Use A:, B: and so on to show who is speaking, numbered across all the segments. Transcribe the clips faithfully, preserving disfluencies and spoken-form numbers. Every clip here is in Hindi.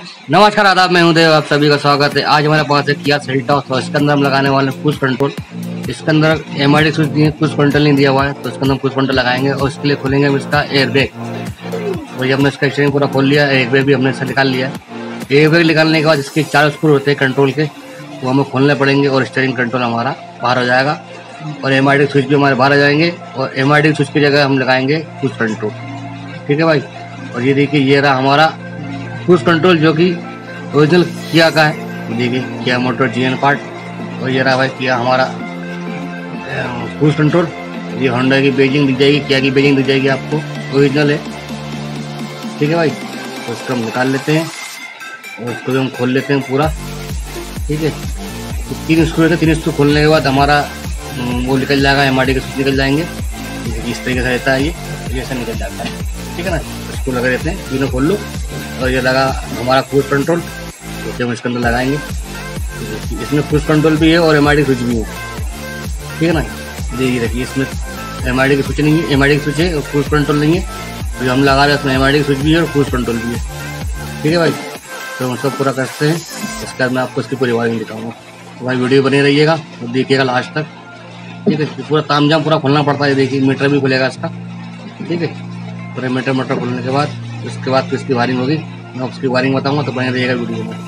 A: नमस्कार आदाब, मैं हूं देव, आप सभी का स्वागत है। आज हमारे पास है किया सेल्टॉस और इसके अंदर हम लगाने वाले हैं क्रूज कंट्रोल। इसके अंदर एम आई डी स्विच दिए, क्रूज कंट्रोल नहीं दिया हुआ है, तो इसके अंदर क्रूज कंट्रोल लगाएंगे और इसके लिए खोलेंगे हम इसका एयर बैग। वही हमने इसका स्टीयरिंग पूरा खोल लिया, एयर बैग भी हमने इससे निकाल लिया। एयर बैग निकालने के बाद इसके चार स्क्रू होते हैं कंट्रोल के, वो हमें खोलने पड़ेंगे और स्टीयरिंग कंट्रोल हमारा बाहर हो जाएगा और एम आई डी स्विच भी हमारे बाहर आ जाएंगे और एम आई डी स्विच की जगह हम लगाएंगे क्रूज कंट्रोल। ठीक है भाई। और ये देखिए, ये रहा हमारा क्रूज कंट्रोल जो कि ओरिजिनल किया का है। देखिए किया मोटर जी एन पार्ट। और ये रहा भाई किया हमारा क्रूज कंट्रोल। ये होंडा की बेजिंग दिख जाएगी, किया की बेजिंग दिख जाएगी आपको, ओरिजिनल है। ठीक है भाई। तो उसको हम निकाल लेते हैं और उसको भी हम खोल लेते हैं पूरा। ठीक है। तो तीन स्क्रू रहते हैं, तीन स्क्रू खोलने के बाद हमारा वो निकल जाएगा, एम आई डी के स्विच निकल जाएंगे। इस तरीके से रहता है, ये जैसे निकल जाता है। ठीक है ना। स्क्रू लगा देते हैं, तीनों खोल लो। और ये लगा हमारा क्रूज कंट्रोल, तो हम इसके अंदर लगाएंगे। इसमें क्रूज कंट्रोल भी है और एम आई डी स्विच भी है। ठीक है ना। ये देखिए, इसमें एम आई डी की स्विच नहीं है, एम आई डी की स्विच है और क्रूज कंट्रोल नहीं है। तो जो हम लगा रहे हैं उसमें एम आई डी की स्विच भी है और क्रूज कंट्रोल भी है। ठीक है भाई। तो हम सब पूरा करते हैं, इसके बाद मैं आपको इसकी पूरी वायरिंग दिखाऊंगा। तो भाई वीडियो बने रहिएगा तो देखिएगा लास्ट तक। ठीक है। पूरा तामझाम पूरा खोलना पड़ता है। देखिए मीटर भी खुलेगा इसका। ठीक है। पूरे मीटर मीटर खोलने के बाद उसके बाद इसकी वायरिंग होगी, मैं उसकी वायरिंग बताऊंगा, तो बने रहिएगा वीडियो में।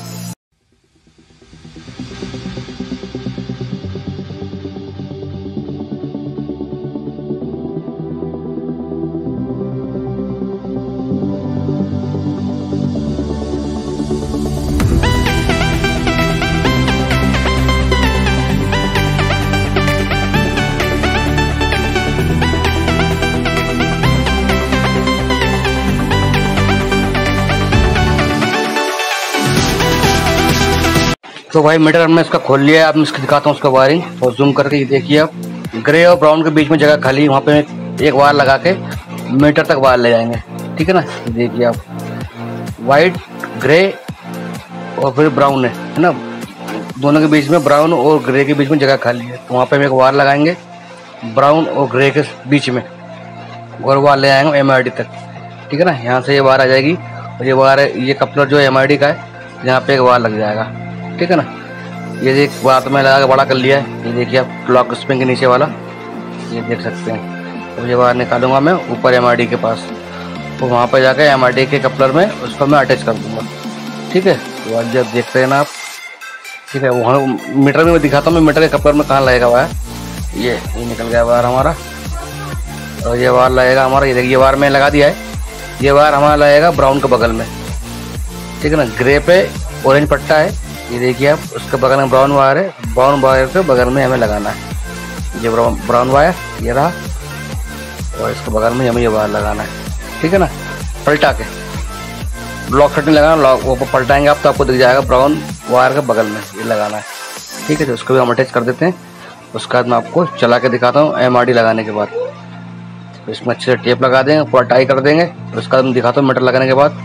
A: तो भाई मीटर हमने इसका खोल लिया है। अब मैं इसको दिखाता हूँ उसका वायरिंग और जूम करके। ये देखिए, आप ग्रे और ब्राउन के बीच में जगह खाली, वहाँ पे एक वायर लगा के मीटर तक वायर ले जाएंगे। ठीक है ना। देखिए आप, वाइट, ग्रे और फिर ब्राउन है है ना, दोनों के बीच में ब्राउन और ग्रे के बीच में जगह खाली है, तो वहाँ पे हम एक वायर लगाएंगे ब्राउन और ग्रे के बीच में और वायर ले आएंगे एम आई डी तक। ठीक है ना। यहाँ से ये वायर आ जाएगी और ये वायर, ये कपलर जो एम आई डी का है, यहाँ पे एक वायर लग जाएगा। ठीक है ना। ये एक बात में लगा के बड़ा कर लिया है। ये देखिए आप, क्लॉक स्प्रिंग के नीचे वाला, ये देख सकते हैं। तो ये बाहर निकालूंगा मैं ऊपर एम आई डी के पास, तो वहाँ पर जाकर एम आई डी के कपलर में उसको मैं अटैच कर दूंगा। ठीक है। तो आज जब देखते हैं ना आप। ठीक है। वहाँ मीटर में मैं दिखाता हूँ, मैं मीटर के कपलर में कहाँ लगेगा वायर। ये ये निकल गया वायर हमारा और ये वायर लगेगा हमारा। ये देखिए, ये वायर में लगा दिया है। ये वायर हमारा लगेगा ब्राउन के बगल में। ठीक है ना। ग्रे पे ऑरेंज पट्टा है, ये देखिए आप, उसके बगल में ब्राउन वायर है, ब्राउन वायर के बगल में हमें लगाना है ये ब्राउन ब्राउन वायर, ये रहा। और इसके बगल में हमें ये वायर लगाना है। ठीक है ना। पलटा के लॉक सेट नहीं लगाना, लॉक वो पलटाएंगे आप तो आपको दिख जाएगा ब्राउन वायर के बगल में ये लगाना है। ठीक है। तो उसको भी हम अटैच कर देते हैं। उसके बाद मैं आपको चला के दिखाता हूँ एम आई डी लगाने के बाद। तो इसमें अच्छे से टेप लगा देंगे, पूरा टाई कर देंगे। उसका मैं दिखाता हूँ मीटर लगाने के बाद।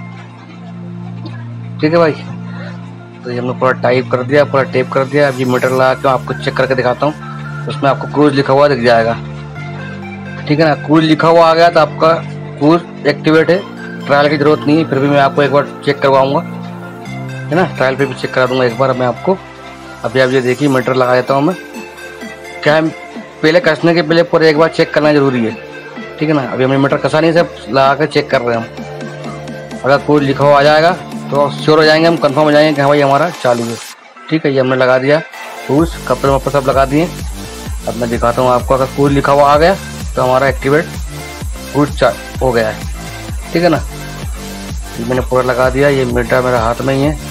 A: ठीक है भाई। तो ये हमने पूरा टाइप कर दिया, पूरा टेप कर दिया। अभी मीटर लगा के आपको चेक करके दिखाता हूँ। उसमें आपको क्रूज लिखा हुआ दिख जाएगा। ठीक है ना। क्रूज लिखा हुआ आ गया तो आपका क्रूज एक्टिवेट है, ट्रायल की जरूरत नहीं है। फिर भी मैं आपको एक बार चेक करवाऊंगा, है ना। ट्रायल पे भी चेक करा दूंगा एक बार मैं आपको। अभी आप ये देखिए, मीटर लगा देता हूँ मैं। क्या है, पहले कसने के पहले पूरा एक बार चेक करना जरूरी है। ठीक है ना। अभी हमें मीटर कसा नहीं, सब लगा कर चेक कर रहे हैं हम। अगर क्रूज लिखा हुआ आ जाएगा तो श्योर हो जाएंगे, हम कंफर्म हो जाएंगे कि हाँ भाई हमारा चालू है। ठीक है। ये हमने लगा दिया क्रूज, कपड़े वपड़े सब लगा दिए। अब मैं दिखाता हूँ आपको, अगर क्रूज लिखा हुआ आ गया तो हमारा एक्टिवेट क्रूज हो गया है। ठीक है ना। ये मैंने पूरा लगा दिया। ये मीटर मेरे हाथ में ही है।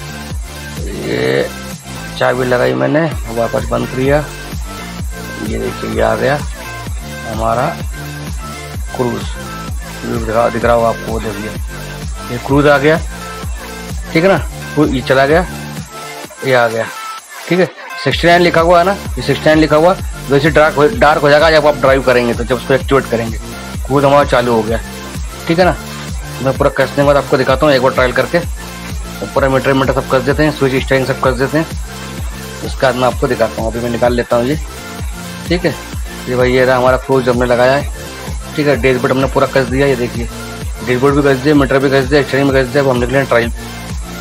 A: ये चाबी लगाई मैंने, वापस बंद किया। ये देखिए, ये आ गया हमारा क्रूज। दिखा दिख रहा होगा आपको, वो देखिए ये क्रूज आ गया। ठीक है ना। ये चला गया, ये आ गया। ठीक है। सिक्सटी नाइन लिखा हुआ है ना, ये सिक्सटी नाइन लिखा हुआ वैसे डार्क हो डार्क हो जाएगा जब आप ड्राइव करेंगे, तो जब उसको एक्टिवेट करेंगे क्रूज हमारा चालू हो गया। ठीक है ना। मैं पूरा कसने के बाद आपको दिखाता हूँ एक बार ट्रायल करके। तो पूरा मीटर मीटर सब कस देते हैं, स्विच स्टीयरिंग सब कस देते हैं। उसके बाद मैं आपको दिखाता हूँ। अभी मैं निकाल लेता हूँ ये। ठीक है। ये भाई ये रहा हमारा क्रूज हमने लगाया है। ठीक है। डैशबोर्ड हमने पूरा कस दिया। ये देखिए, डैशबोर्ड भी कस दिया, मीटर भी कस दिया, स्टीयरिंग भी कस दिया। अब हम निकले ट्रायल।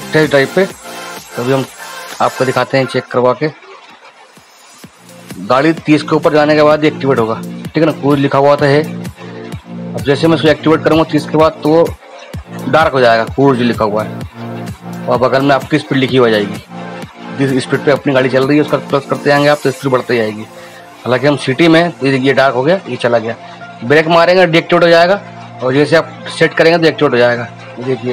A: टेस्ट ड्राइव पे। तो अभी हम आपको दिखाते हैं चेक करवा के। गाड़ी तीस के ऊपर जाने के बाद एक्टिवेट होगा, ठीक है ना। क्रूज लिखा हुआ था है। अब जैसे मैं इसको एक्टिवेट करूँगा तीस के बाद तो डार्क हो जाएगा, क्रूज लिखा हुआ है, और बगल में आपकी स्पीड लिखी हो जाएगी। जिस स्पीड पे अपनी गाड़ी चल रही है उसका प्लस करते जाएंगे आप तो स्पीड बढ़ती जाएगी। हालांकि हम सिटी में, ये डार्क हो गया, ये चला गया। ब्रेक मारेंगे डीएक्टिवेट हो जाएगा, और जैसे आप सेट करेंगे तो एक्टिवेट हो जाएगा। देखिए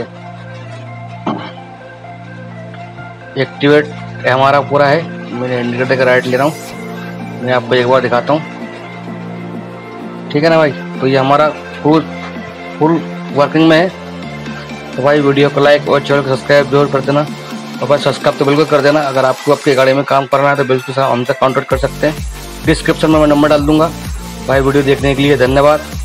A: एक्टिवेट हमारा पूरा है। मैंने इंडिकेटर का राइट ले रहा हूँ, मैं आपको एक बार दिखाता हूँ, ठीक है ना भाई। तो ये हमारा फुल फुल वर्किंग में है। तो भाई वीडियो को लाइक और चैनल को सब्सक्राइब जरूर कर देना, और भाई सब्सक्राइब तो बिल्कुल कर देना। अगर आपको आपकी गाड़ी में काम करना है तो बिल्कुल हमसे कॉन्टैक्ट कर सकते हैं। डिस्क्रिप्शन में मैं नंबर डाल दूंगा। भाई वीडियो देखने के लिए धन्यवाद।